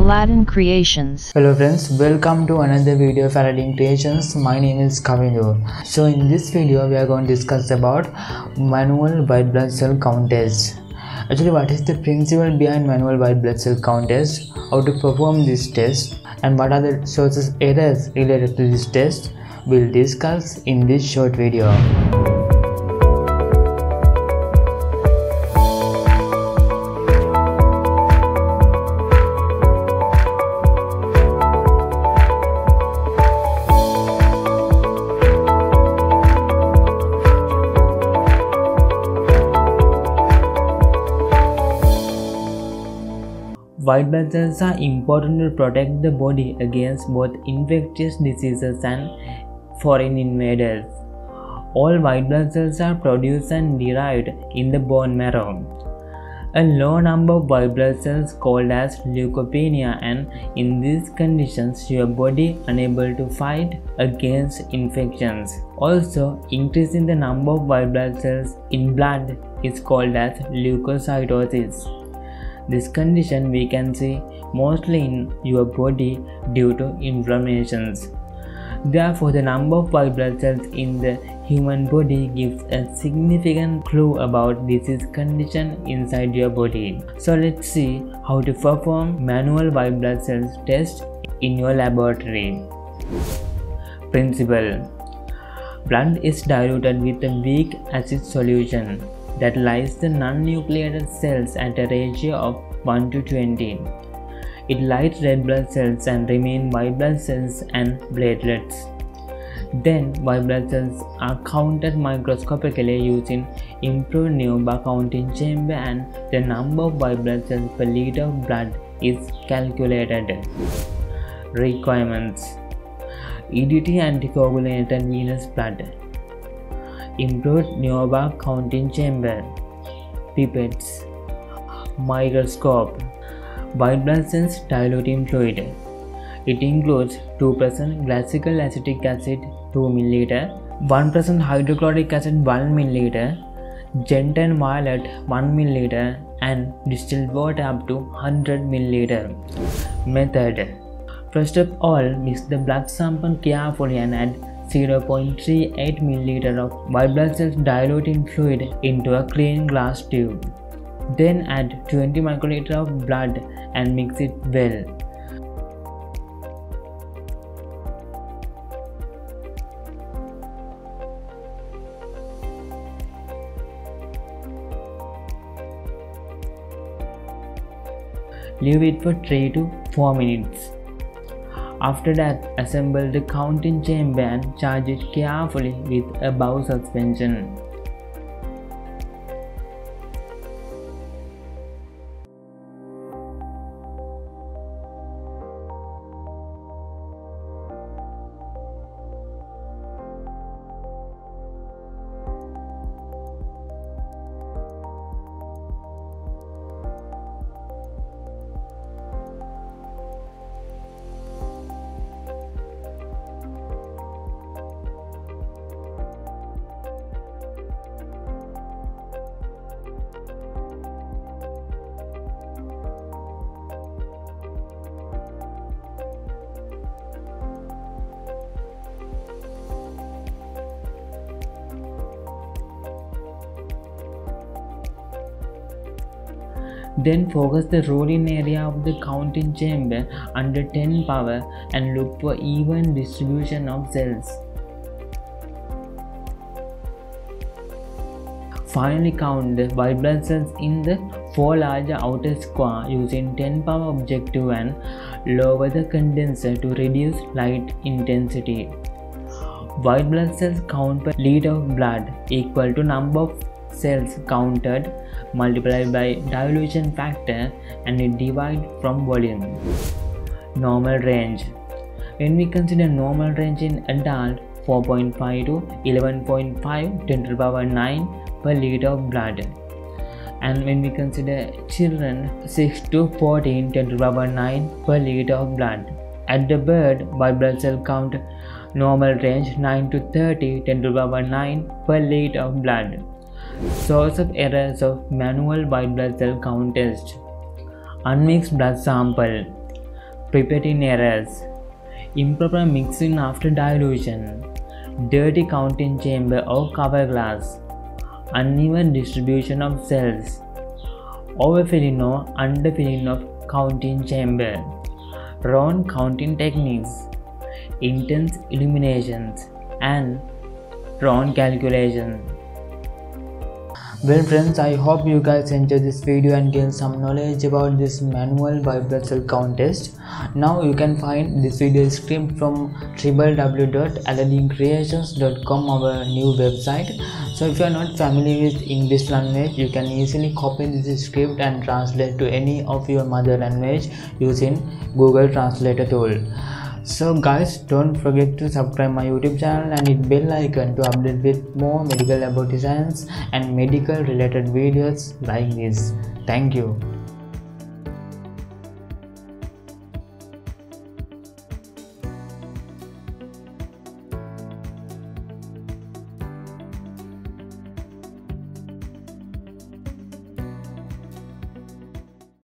Aladdin Creations. Hello friends, welcome to another video of Aladdin Creations. My name is Kavindu. So in this video we are going to discuss about manual white blood cell count test. Actually, what is the principle behind manual white blood cell count test, how to perform this test, and what are the sources errors related to this test, we'll discuss in this short video. White blood cells are important to protect the body against both infectious diseases and foreign invaders. All white blood cells are produced and derived in the bone marrow. A low number of white blood cells called as leukopenia, and in these conditions your body unable to fight against infections. Also, increasing the number of white blood cells in blood is called as leukocytosis. This condition we can see mostly in your body due to inflammations. Therefore, the number of white blood cells in the human body gives a significant clue about disease condition inside your body. So let's see how to perform manual white blood cells test in your laboratory. Principle: blood is diluted with a weak acid solution that lies the non-nucleated cells at a ratio of 1 to 20. It lights red blood cells and remain white blood cells and platelets. Then white blood cells are counted microscopically using improved Nioba counting chamber, and the number of white blood cells per liter of blood is calculated. Requirements: EDT anticoagulated venous blood, improved Nioba counting chamber, pipettes, microscope, white blood cells diluting fluid. It includes 2% glycical acetic acid 2 ml, 1% hydrochloric acid 1 ml, Gen10 violet 1 ml, and distilled water up to 100 ml. Method: first of all, mix the blood sample carefully and add 0.38 ml of white blood cells diluting fluid into a clean glass tube. Then add 20 microliter of blood and mix it well. Leave it for 3 to 4 minutes. After that, assemble the counting chamber and charge it carefully with a bow suspension. Then focus the rolling area of the counting chamber under 10 power and look for even distribution of cells. Finally, count the white blood cells in the 4 larger outer square using 10 power objective and lower the condenser to reduce light intensity. White blood cells count per liter of blood equal to number of cells counted multiplied by dilution factor, and it divide from volume. Normal range: when we consider normal range in adult 4.5 to 11.5 10 to the power 9 per liter of blood, and when we consider children 6 to 14 10 to the power 9 per liter of blood. At the birth, white blood cell count normal range 9 to 30 10 to the power 9 per liter of blood. Source of errors of manual white blood cell count test: unmixed blood sample. pipetting errors, improper mixing after dilution, dirty counting chamber or cover glass, uneven distribution of cells, overfilling or underfilling of counting chamber, wrong counting techniques, intense illuminations, and wrong calculations. Well friends, I hope you guys enjoyed this video and gained some knowledge about this manual white blood cell count test. Now you can find this video is streamed from www.alladdincreations.com, our new website. So if you are not familiar with English language, you can easily copy this script and translate to any of your mother language using Google Translator tool. So guys, don't forget to subscribe my YouTube channel and hit bell icon to update with more medical laboratory science and medical related videos like this. Thank you.